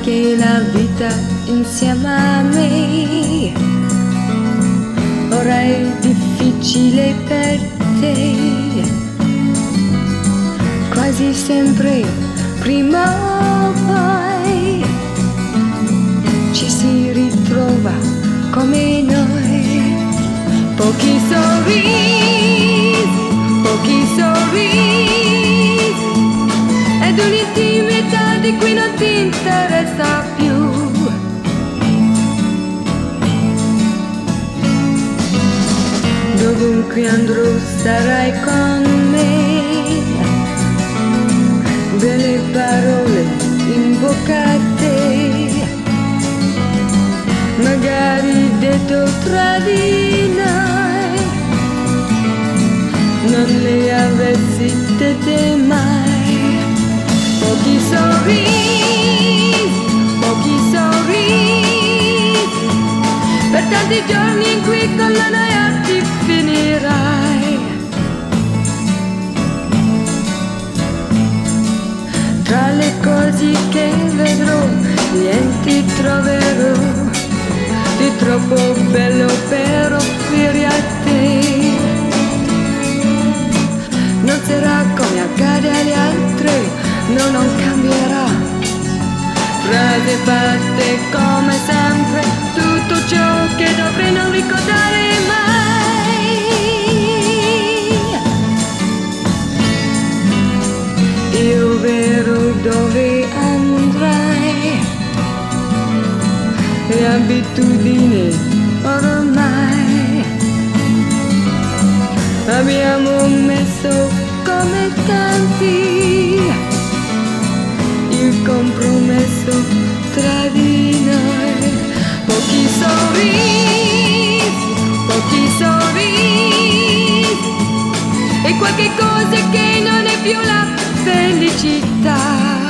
anche la vita insieme a me. Ora è difficile per te, quasi sempre prima o poi ci si ritrova come noi. Pochi sorrisi ed un'intimità di cui non ti interessa più. Dovunque andrò sarai con me, belle parole in bocca a te, magari detto tra di noi, non le avessi dette mai. Pochi sorrisi, per tanti giorni in cui con la noia ti finirai. Tra le cose che vedrò, niente troverò di troppo bello per offrire a te. Non sarà come accade agli altri, no, non cambierà. Frasi fatte come sempre, tutto ciò che dovrei non ricordare mai. Io vero dove andrai, è abitudine ormai. Abbiamo messo come tanti il compromesso tra di noi. Pochi sorrisi e qualche cosa che non è più la felicità.